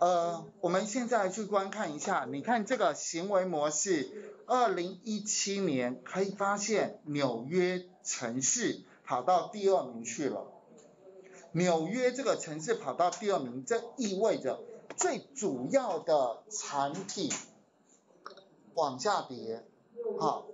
我们现在去观看一下，你看这个行为模式，2017年可以发现纽约城市跑到第2名去了。纽约这个城市跑到第2名，这意味着最主要的产品往下跌，好，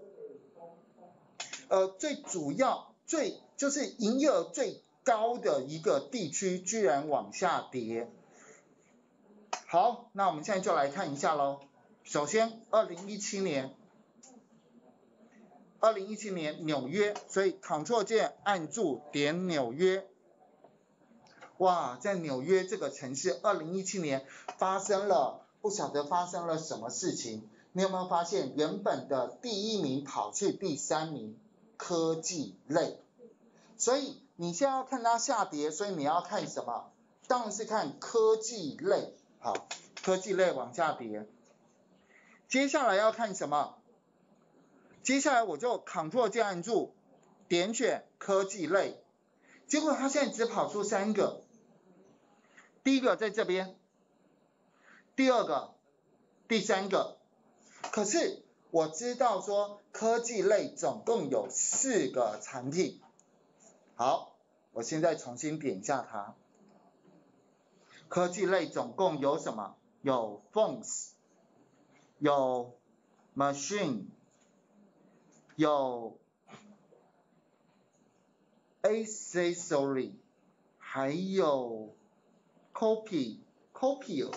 最主要就是营业额最高的一个地区居然往下跌。好，那我们现在就来看一下咯。首先2017年纽约，所以 Ctrl 键按住点纽约。哇，在纽约这个城市2017年不晓得发生了什么事情。你有没有发现原本的第1名跑去第3名，科技类。所以你现在要看它下跌，所以你要看什么？当然是看科技类。好，科技类往下跌。接下来要看什么？接下来我就 Ctrl 键按住，点选科技类。结果它现在只跑出3个。第一个在这边，第2个，第3个。可是我知道说科技类总共有4个产品。好，我现在重新点一下它。科技类总共有什么？有 phones， 有 machine， 有 accessory， 还有 copier。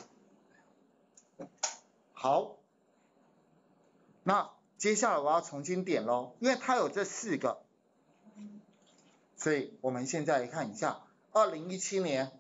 好，那接下来我要重新点咯，因为它有这4个，所以我们现在来看一下2017年。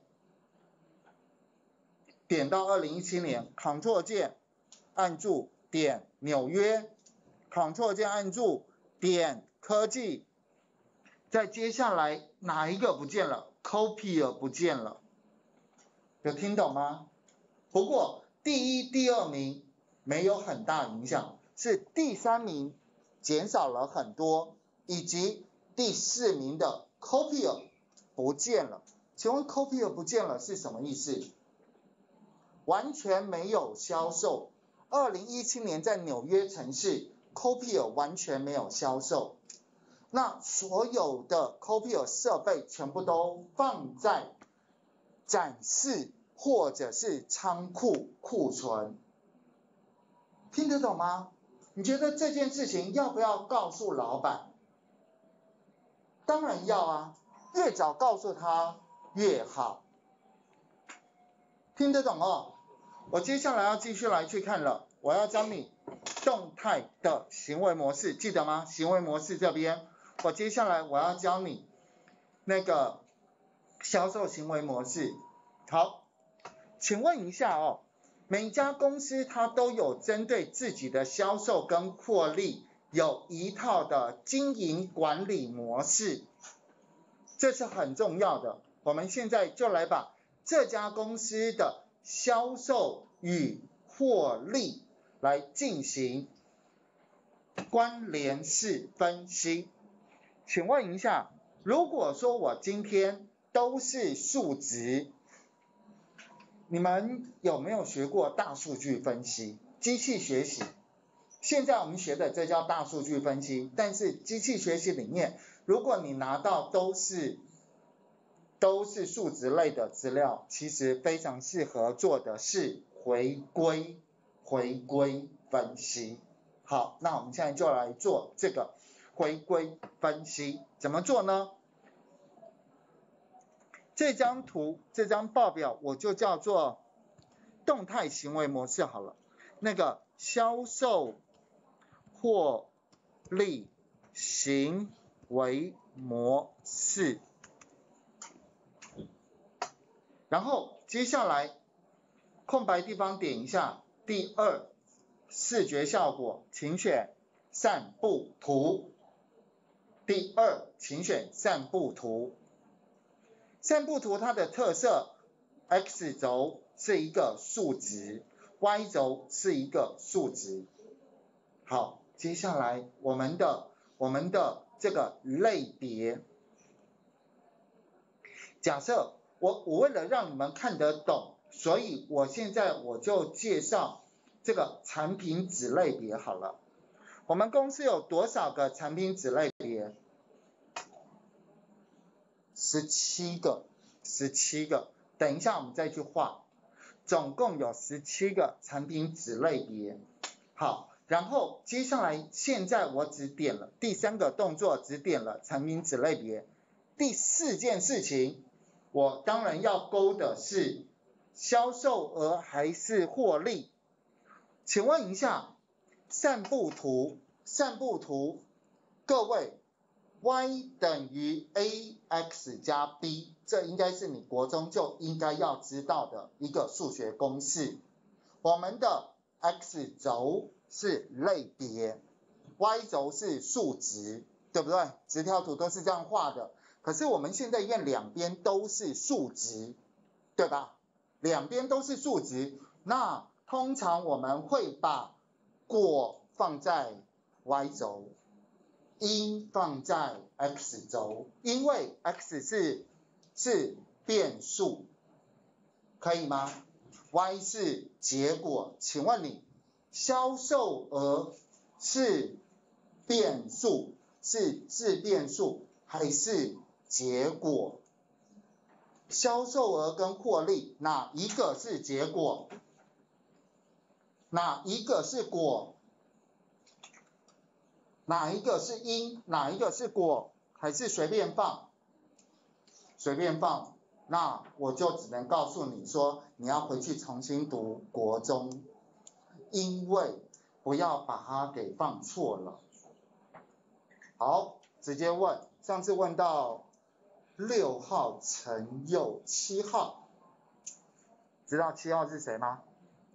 点到2017年 ，Ctrl 键按住点纽约 ，Ctrl 键按住点科技，再接下来哪一个不见了 ？Copier 不见了，有听懂吗？不过第1、第2名没有很大影响，是第3名减少了很多，以及第4名的 Copier 不见了。请问 Copier 不见了是什么意思？完全没有销售。2017年在纽约城市 Copier 完全没有销售。那所有的 Copier 设备全部都放在展示或者是仓库库存。听得懂吗？你觉得这件事情要不要告诉老板？当然要啊，越早告诉他越好。听得懂哦？我接下来要继续来去看了，我要教你动态的行为模式，记得吗？行为模式这边，我接下来我要教你那个销售行为模式。好，请问一下哦，每家公司它都有针对自己的销售跟获利有一套的经营管理模式，这是很重要的。我们现在就来把这家公司的销售与获利来进行关联式分析。请问一下，如果说我今天都是数值，你们有没有学过大数据分析、机器学习？现在我们学的这叫大数据分析，但是机器学习里面，如果你拿到都是数值类的资料，其实非常适合做的是回归分析。好，那我们现在就来做这个回归分析，怎么做呢？这张图这张报表我就叫做动态行为模式好了，那个销售获利行为模式。然后接下来空白地方点一下，第2视觉效果，请选散布图。第2请选散布图。散布图它的特色 ，X 轴是一个数值 ，Y 轴是一个数值。好，接下来我们的这个类别，假设我为了让你们看得懂， 所以我现在就介绍这个产品子类别好了。我们公司有多少个产品子类别？17个，17个。等一下我们再去画，总共有17个产品子类别。好，然后接下来现在我只点了第3个动作，只点了产品子类别。第4件事情，我当然要勾的是销售额还是获利。请问一下，散布图，各位 y 等于 ax 加 b， 这应该是你国中就应该要知道的一个数学公式。我们的 x 轴是类别， y 轴是数值，对不对？直条图都是这样画的。可是我们现在因为两边都是数值，对吧？两边都是数值，那通常我们会把果放在 y 轴，因放在 x 轴，因为 x 是变数，可以吗？ y 是结果，请问你销售额是变数，是自变数还是结果？销售额跟获利哪一个是结果？哪一个是果？哪一个是因？哪一个是果？还是随便放？随便放，那我就只能告诉你说，你要回去重新读国中，因为不要把它给放错了。好，直接问，上次问到6号陈佑7号，知道7号是谁吗？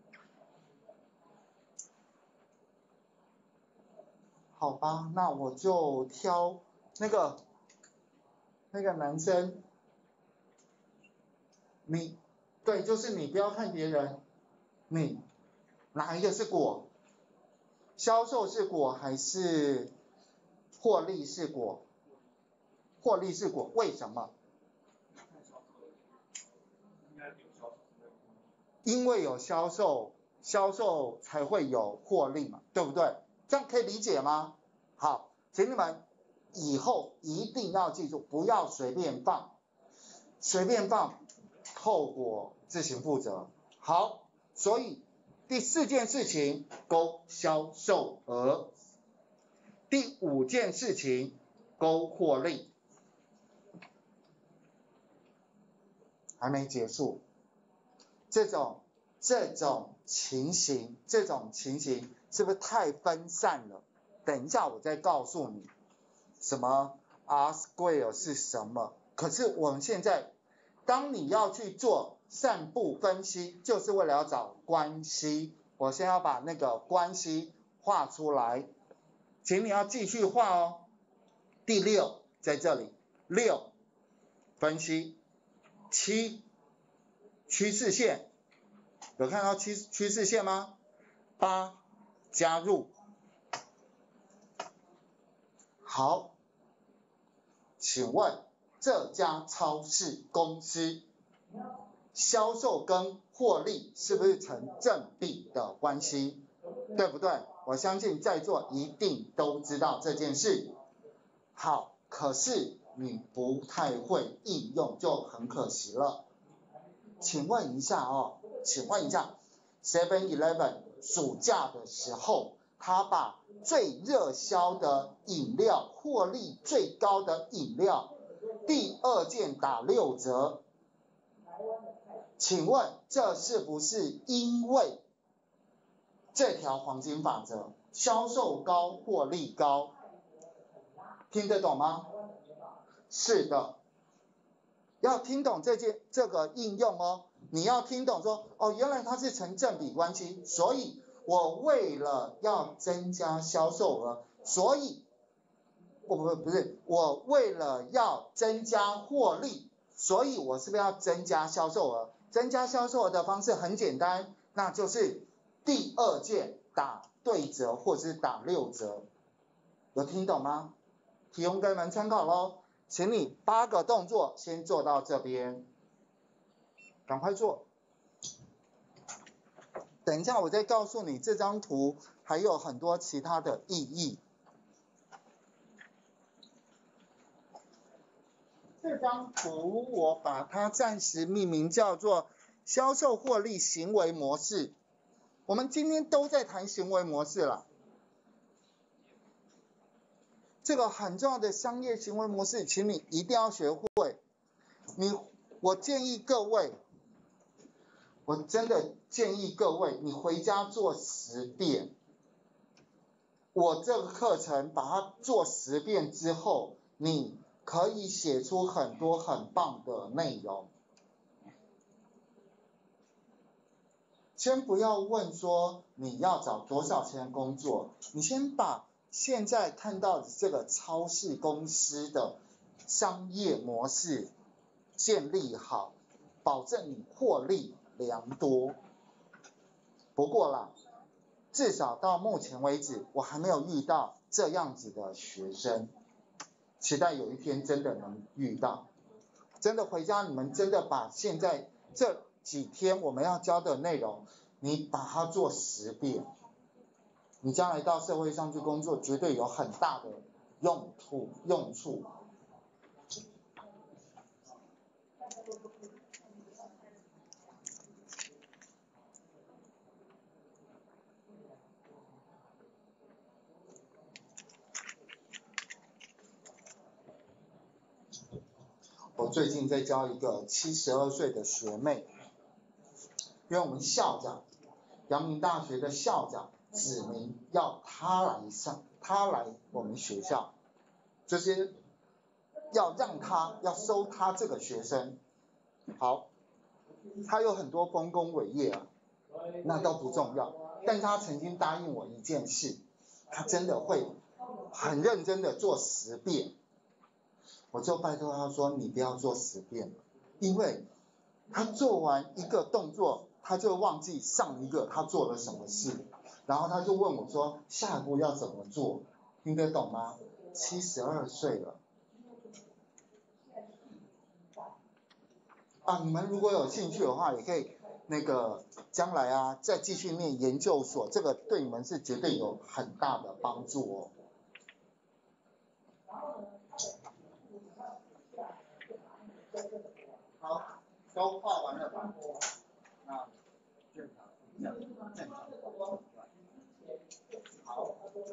好吧，那我就挑那个男生，你，对，就是你，不要看别人，你哪一个是果？销售是果还是获利是果？获利是果，为什么？因为有销售，销售才会有获利嘛，对不对？这样可以理解吗？好，请你们以后一定要记住，不要随便放，随便放，后果自行负责。好，所以第4件事情勾销售额，第5件事情勾获利。还没结束，这种情形是不是太分散了？等一下我再告诉你什么 R square 是什么。可是我们现在，当你要去做散布分析，就是为了要找关系。我先要把那个关系画出来，请你要继续画哦。第6在这里，6分析，7趋势线，有看到趋势线吗？8加入。好，请问这家超市公司销售跟获利是不是成正比的关系？对不对？我相信在座一定都知道这件事。好，可是你不太会应用就很可惜了。请问一下7-Eleven 暑假的时候，他把最热销的饮料，获利最高的饮料，第2件打6折。请问这是不是因为这条黄金法则，销售高，获利高？听得懂吗？是的，要听懂这个应用哦。你要听懂说，哦，原来它是成正比关系，所以我为了要增加销售额，所以我为了要增加获利，所以我是不是要增加销售额？增加销售额的方式很简单，那就是第2件打对折或者是打6折。有听懂吗？提供给你们参考咯，请你8个动作先做到这边，赶快做。 等一下我再告诉你这张图还有很多其他的意义。这张图我把它暂时命名叫做销售获利行为模式。我们今天都在谈行为模式了。这个很重要的商业行为模式，请你一定要学会。我建议各位，我真的建议各位，你回家做10遍。我这个课程把它做10遍之后，你可以写出很多很棒的内容。先不要问说你要找多少钱工作，你先把现在看到的这个超市公司的商业模式建立好，保证你获利良多。不过啦，至少到目前为止，我还没有遇到这样子的学生，期待有一天真的能遇到。真的回家，你们真的把现在这几天我们要教的内容，你把它做10遍，你将来到社会上去工作，绝对有很大的用处。我最近在教一个72岁的学妹，因为我们校长，阳明大学的校长指明要她来我们学校，就是要收她这个学生。好，她有很多丰功伟业啊，那都不重要，但她曾经答应我一件事，她真的会很认真的做10遍。我就拜托他说你不要做10遍，因为他做完一个动作，他就忘记上一个他做了什么事，然后他就问我说下一步要怎么做，听得懂吗？72岁了。你们如果有兴趣的话，也可以将来再继续念研究所，这个对你们是绝对有很大的帮助哦。好，都画完了吧？那正常。好。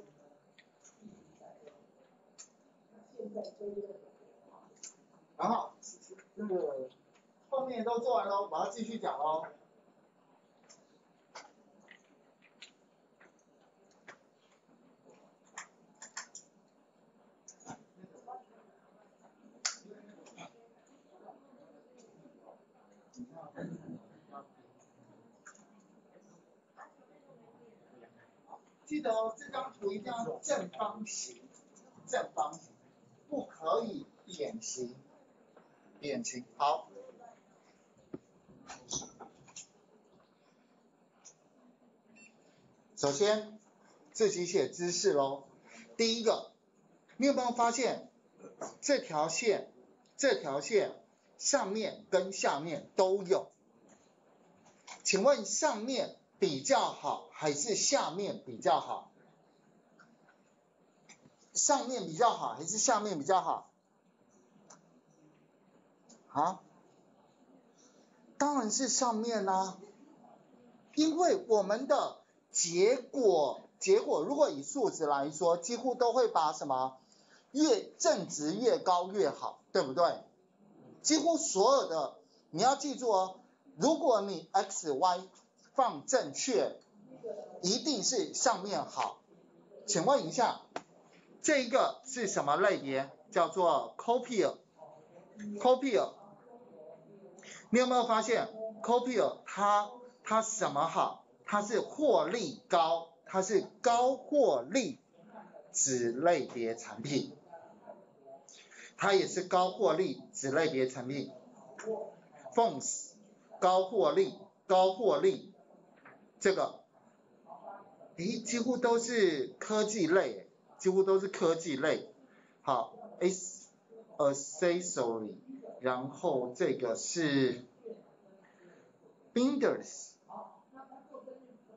然后后面都做完喽，我要继续讲喽。记得哦，这张图一定要正方形，不可以扁形。好。首先，自己写知识咯。第一个，你有没有发现这条线上面跟下面都有？请问上面比较好还是下面比较好？上面比较好还是下面比较好？当然是上面啦，因为我们的结果如果以数值来说，几乎都会把什么正值越高越好，对不对？几乎所有的，你要记住哦，如果你 x、y 放正确，一定是上面好。请问一下，这一个是什么类别？叫做 copier。你有没有发现 copier 它什么好？它是获利高，它是高获利子类别产品，它也是高获利子类别产品。Phones 高获利，这个几乎都是科技类。好 accessory， 然后这个是 binders，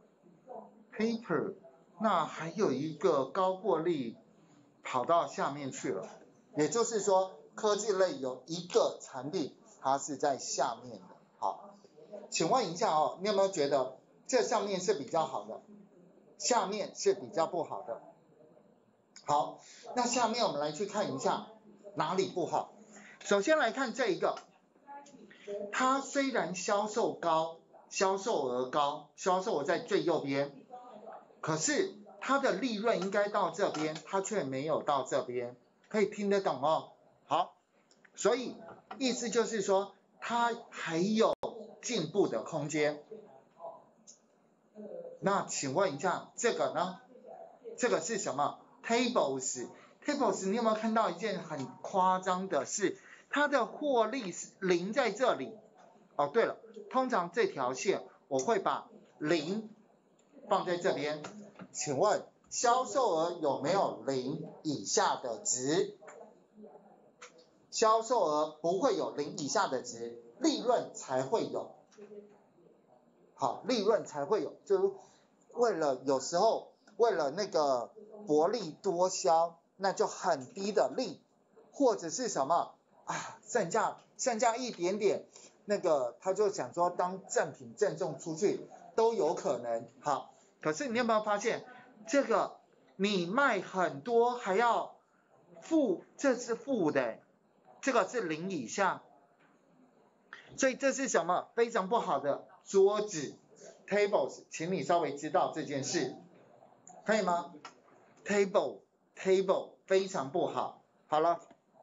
paper， 那还有一个高获利跑到下面去了，也就是说科技类有一个产品它是在下面的。好，请问一下哦，你有没有觉得这上面是比较好的，下面是比较不好的？好，那下面我们来去看一下哪里不好。首先来看这一个，它虽然销售高，销售额高，销售额在最右边，可是它的利润应该到这边，它却没有到这边，可以听得懂哦？好，所以意思就是说它还有进步的空间。那请问一下这个呢？这个是什么 ？Tables， 你有没有看到一件很夸张的事？它的获利是0在这里。哦，对了，通常这条线我会把0放在这边。请问销售额有没有0以下的值？销售额不会有0以下的值，利润才会有。好，利润才会有，就是为了有时候为了那个薄利多销，那就很低的利，或者是什么啊，剩下一点点，那个他就想说当赠品赠送出去都有可能。好，可是你有没有发现这个你卖很多还要付，这是负的，这个是0以下，所以这是什么？非常不好的桌子 tables， 请你稍微知道这件事，可以吗？ table 非常不好。好了，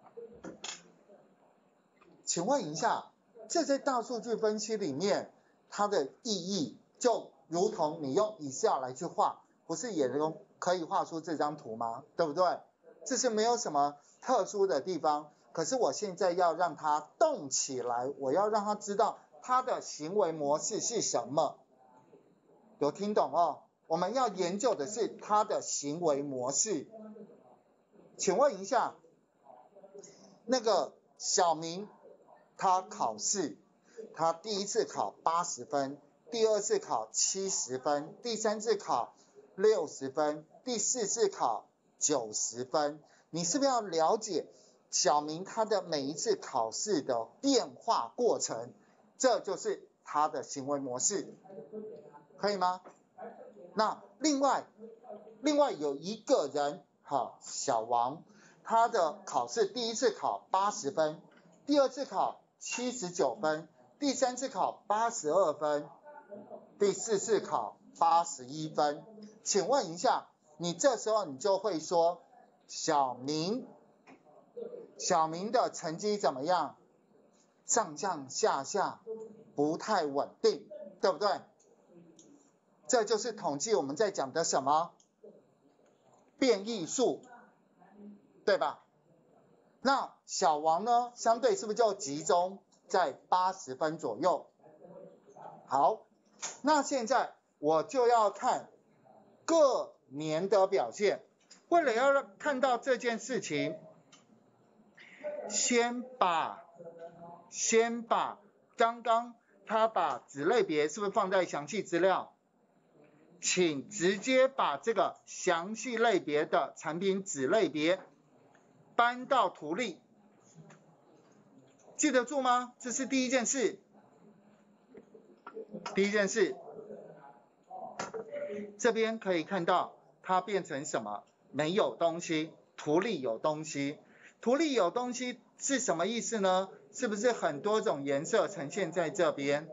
请问一下，这在大数据分析里面它的意义，就如同你用以下来去画，不是也可以画出这张图吗？对不对？这是没有什么特殊的地方，可是我现在要让它动起来，我要让它知道它的行为模式是什么，有听懂哦？我们要研究的是它的行为模式。请问一下，那个小明他考试，他第一次考80分，第二次考70分，第三次考60分，第四次考90分，你是不是要了解小明他的每一次考试的变化过程？这就是他的行为模式，可以吗？那另外有一个人，小王，他的考试第一次考80分，第二次考79分，第三次考82分，第四次考81分。请问一下，你这时候你就会说小明的成绩怎么样？上上下下不太稳定，对不对？这就是统计我们在讲的什么？变异数，对吧？那小王呢，相对是不是就集中在80分左右？好，那现在我就要看各年的表现。为了要看到这件事情，先把刚刚他把子类别是不是放在详细资料？请直接把这个详细类别的产品子类别搬到图例，记得住吗？这是第一件事。这边可以看到它变成什么？没有东西，图例有东西。图例有东西是什么意思呢？是不是很多种颜色呈现在这边？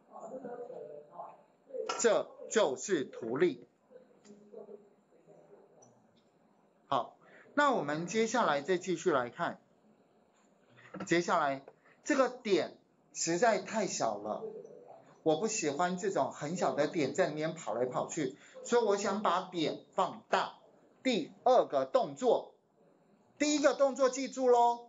这就是图例。好，那我们接下来再继续来看，接下来这个点实在太小了，我不喜欢这种很小的点在里面跑来跑去，所以我想把点放大。第二个动作，第一个动作记住咯，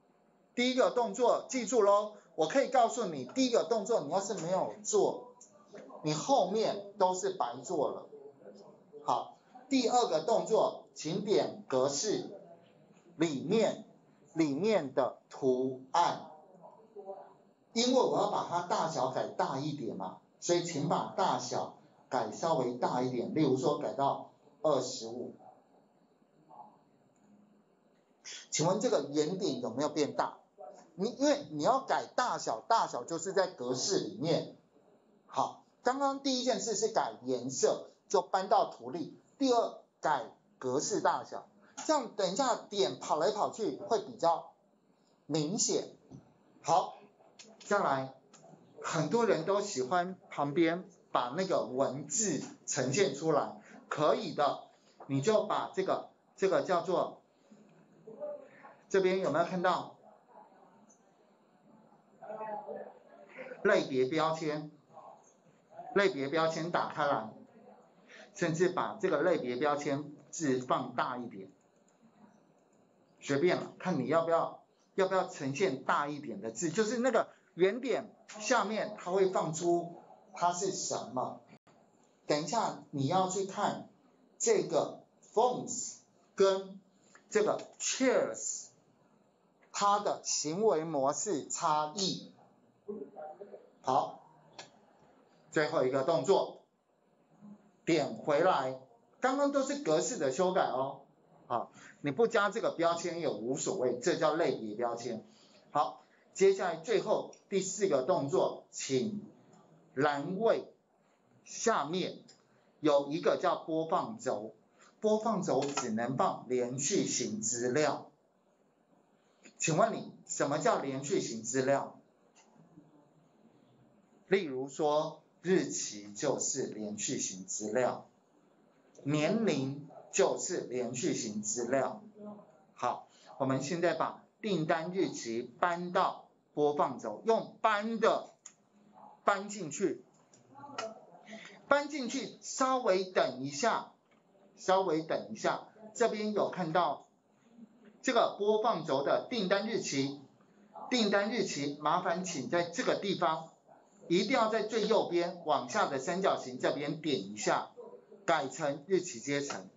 我可以告诉你，第一个动作你要是没有做，你后面都是白做了。好，第二个动作，请点格式里面的图案，因为我要把它大小改大一点嘛，所以请把大小改稍微大一点，例如说改到25。请问这个圆点有没有变大？因为你要改大小，大小就是在格式里面。好，刚刚第一件事是改颜色，就搬到图例。第二，改格式大小，这样等一下点跑来跑去会比较明显。好，再来，很多人都喜欢旁边把那个文字呈现出来，可以的，你就把这个叫做，这边有没有看到类别标签？类别标签打开来，甚至把这个类别标签字放大一点，随便了，看你要不要呈现大一点的字，就是那个圆点下面它会放出它是什么。等一下你要去看这个 phones 跟这个 chairs 它的行为模式差异。好，最后一个动作，点回来，刚刚都是格式的修改哦。好，你不加这个标签也无所谓，这叫类别标签。好，接下来最后第4个动作，请栏位下面有一个叫播放轴，播放轴只能放连续型资料。请问你什么叫连续型资料？例如说日期就是连续型资料，年龄就是连续型资料。好，我们现在把订单日期搬到播放轴，用搬的搬进去，稍微等一下，这边有看到这个播放轴的订单日期，麻烦请在这个地方一定要在最右边往下的三角形这边点一下，改成日期阶层。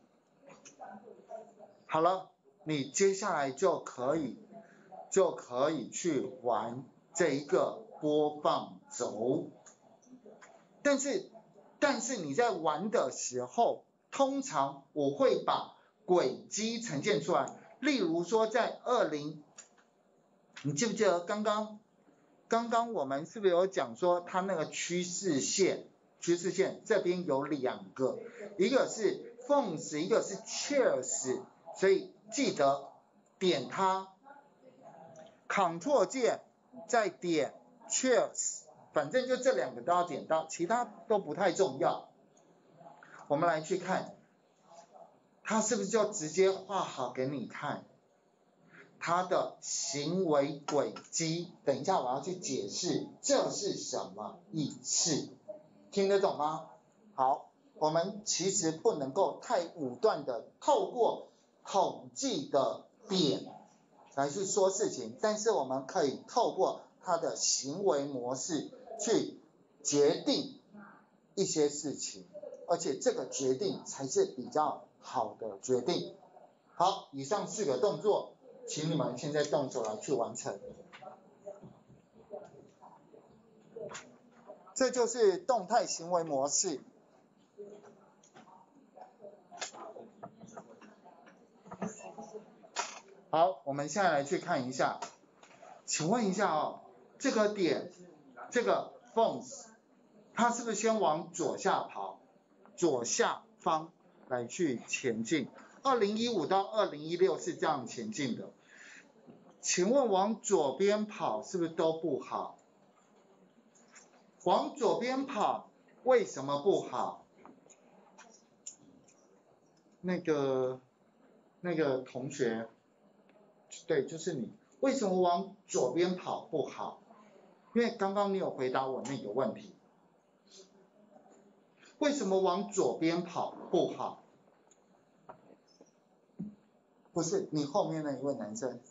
好了，你接下来就可以去玩这一个播放轴。但是你在玩的时候，通常我会把轨迹呈现出来。例如说在你记不记得刚刚我们是不是有讲说它那个趋势线这边有2个，一个是 phones， 一个是 chairs， 所以记得点它 Ctrl 键再点 chairs， 反正就这2个都要点到，其他都不太重要。我们来去看它是不是就直接画好给你看它的行为轨迹。等一下我要去解释这是什么意思，听得懂吗？好，我们其实不能够太武断的透过统计的点来去说事情，但是我们可以透过它的行为模式去决定一些事情，而且这个决定才是比较好的决定。好，以上4个动作，请你们现在动手来去完成。这就是动态行为模式。好，我们现在来去看一下，请问一下哦，这个点，这个 phones， 它是不是先往左下跑，左下方来去前进？2015到2016是这样前进的。请问往左边跑是不是都不好？往左边跑为什么不好？那个同学，对，就是你，为什么往左边跑不好？因为刚刚你有回答我那个问题，为什么往左边跑不好？不是你后面那一位男生，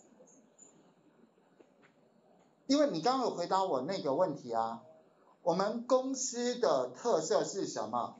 因为你刚刚有回答我那个问题啊。我们公司的特色是什么？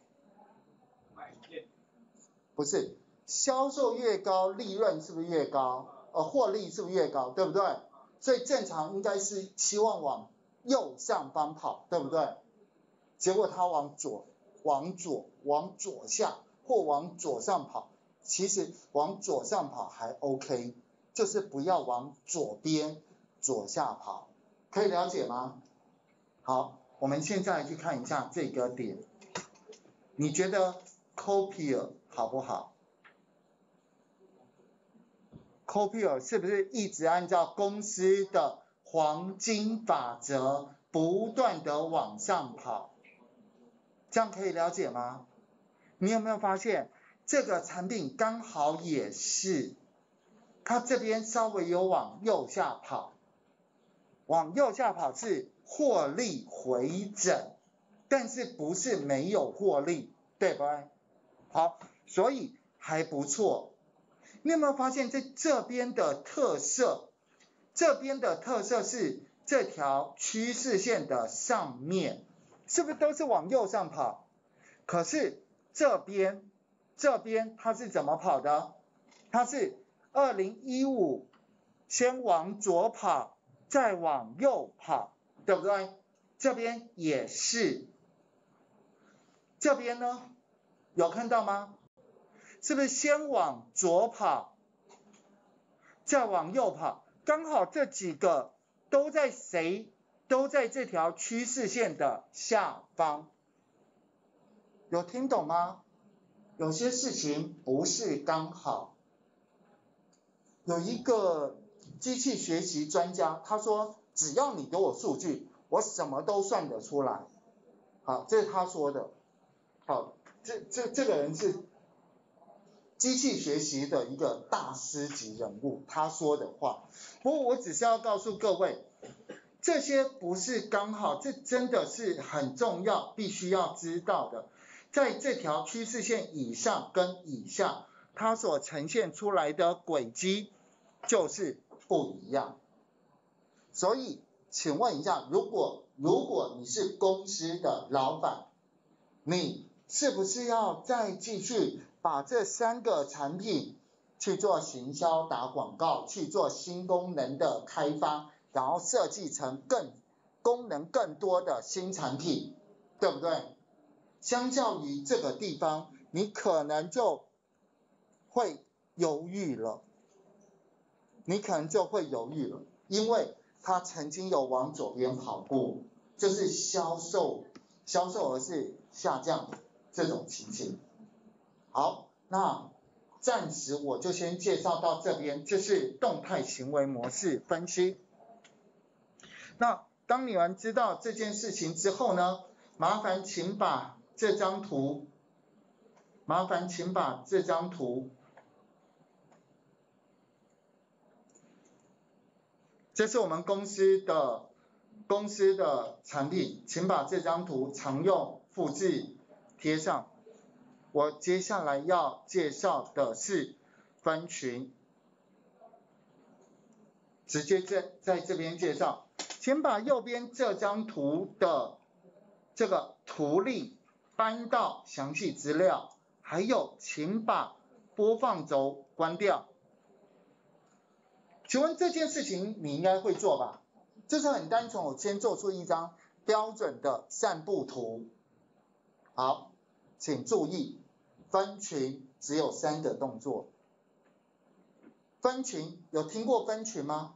不是，销售越高，利润是不是越高？获利是不是越高？对不对？所以正常应该是希望往右上方跑，对不对？结果他往左， 往左、往左下或往左上跑，其实往左上跑还 OK， 就是不要往左边左下跑，可以了解吗？好，我们现在去看一下这个点，你觉得 Copier 好不好？Copier 是不是一直按照公司的黄金法则不断的往上跑？这样可以了解吗？你有没有发现这个产品刚好也是，它这边稍微有往右下跑，往右下跑是获利回整，但是不是没有获利，对不对？好，所以还不错。你有没有发现在这边的特色？这边的特色是这条趋势线的上面，是不是都是往右上跑？可是这边它是怎么跑的？它是2015先往左跑，再往右跑，对不对？这边也是，这边呢，有看到吗？是不是先往左跑，再往右跑？刚好这几个都在这条趋势线的下方，有听懂吗？有些事情不是刚好。有一个机器学习专家，他说只要你给我数据，我什么都算得出来。好，这是他说的。好，这个人是机器学习的一个大师级人物，他说的话。不过我只是要告诉各位，这些不是刚好，这真的是很重要，必须要知道的。在这条趋势线以上跟以下，它所呈现出来的轨迹就是不一样。所以，请问一下，如果你是公司的老板，你是不是要再继续把这3个产品去做行销、打广告，去做新功能的开发，然后设计成功能更多的新产品，对不对？相较于这个地方，你可能就会犹豫了，因为它曾经有往左边跑过，就是销售额是下降这种情形。好，那暂时我就先介绍到这边，这是动态行为模式分析。那当你们知道这件事情之后呢，麻烦请把这张图，这是我们公司的产品，请把这张图常用复制贴上。我接下来要介绍的是分群，直接在这边介绍。请把右边这张图的这个图例搬到详细资料，还有请把播放轴关掉。请问这件事情你应该会做吧？就是很单纯，我先做出一张标准的散布图。好，请注意，分群只有3个动作。分群有听过分群吗？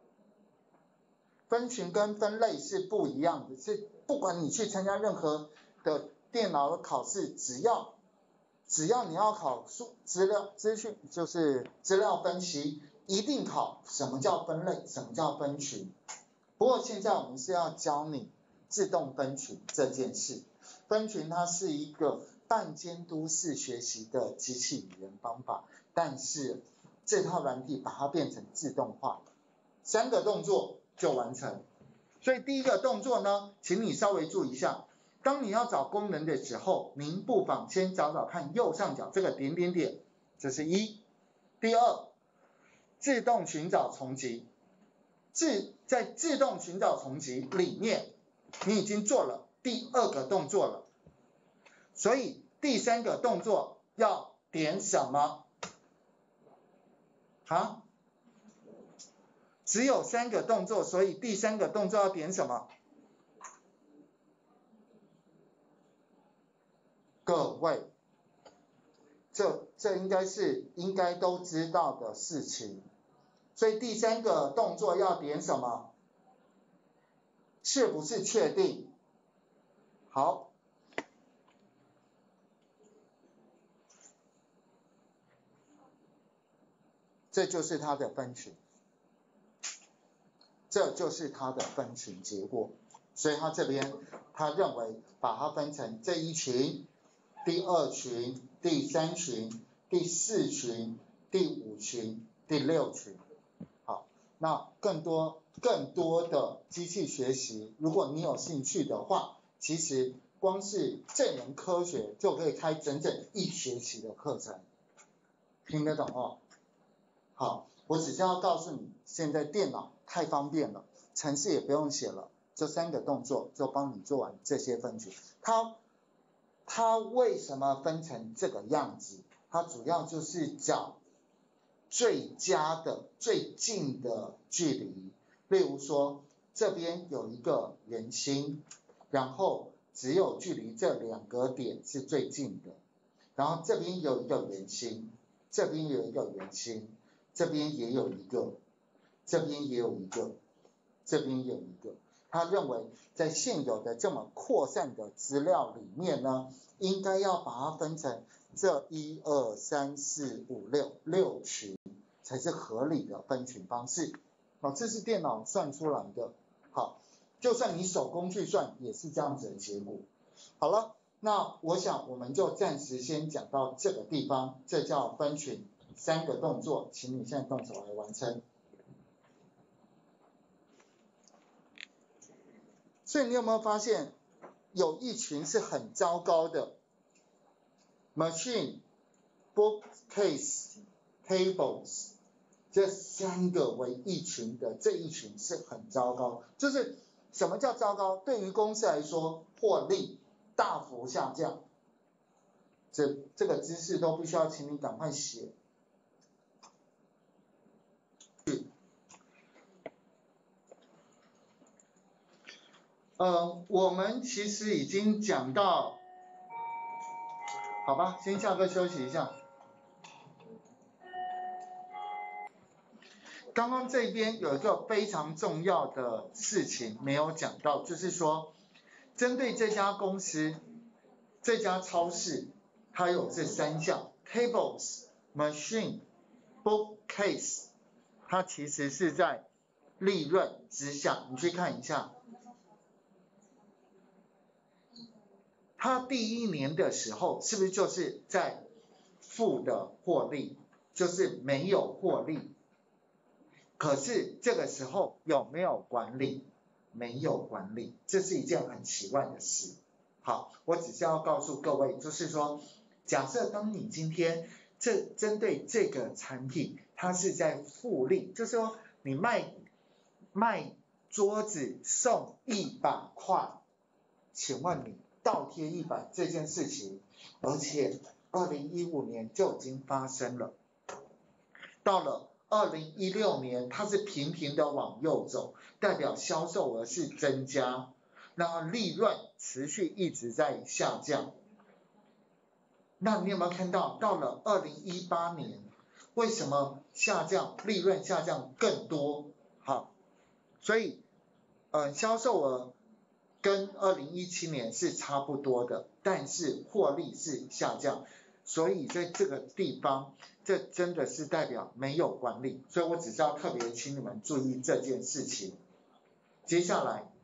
分群跟分类是不一样的，是不管你去参加任何的电脑的考试，只要你要考资讯就是资料分析，一定考什么叫分类，什么叫分群。不过现在我们是要教你自动分群这件事。分群它是一个半监督式学习的机器语言方法，但是这套软体把它变成自动化，3个动作就完成。所以第一个动作呢，请你稍微注意一下，当你要找功能的时候，您不妨先找找看右上角这个点点点，这是1。第2，自动寻找重集。在自动寻找重集里面，你已经做了第2个动作了，所以第3个动作要点什么？只有3个动作，所以第3个动作要点什么？ 位，这应该都知道的事情。所以第三个动作要点什么？是不是确定？好，这就是它的分群，这就是它的分群结果。所以他这边他认为把它分成这一群、第二群、第三群、第四群、第五群、第六群。好，那更多的机器学习，如果你有兴趣的话，其实光是这门科学就可以开整整1学期的课程，听得懂哦？好，我只是要告诉你，现在电脑太方便了，程式也不用写了，这3个动作就帮你做完这些分群。它为什么分成这个样子？它主要就是找最佳的、最近的距离。例如说，这边有一个圆心，然后只有距离这2个点是最近的，然后这边有一个圆心，这边有一个圆心，这边也有一个，这边也有一个，这边有一个。他认为在现有的这么扩散的资料里面呢，应该要把它分成这1、2、3、4、5、6群才是合理的分群方式。好，这是电脑算出来的。好，就算你手工去算也是这样子的结果。好了，那我想我们就暂时先讲到这个地方，这叫分群3个动作，请你现在动手来完成。所以你有没有发现，有一群是很糟糕的 ，machine、bookcase、tables 这3个为一群的这一群是很糟糕。就是什么叫糟糕？对于公司来说，获利大幅下降。这个知识都必须要请你赶快写。我们其实已经讲到，好吧，先下课休息一下。刚刚这边有一个非常重要的事情没有讲到，就是说，针对这家公司、这家超市，它有这3项 tables、machine、bookcase， 它其实是在利润之下，你去看一下。它第1年的时候是不是就是在负的获利，就是没有获利？可是这个时候有没有管理？没有管理，这是一件很奇怪的事。好，我只是要告诉各位，就是说，假设当你今天针对这个产品，它是在复利，就是说你卖桌子送100块，请问你倒贴100这件事情，而且2015年就已经发生了，到了2016年它是频频的往右走，代表销售额是增加，然后利润持续一直在下降。那你有没有看到，到了2018年，为什么下降，利润下降更多？好，所以销售额跟2017年是差不多的，但是获利是下降，所以在这个地方，这真的是代表没有管理，所以我只是要特别请你们注意这件事情。接下来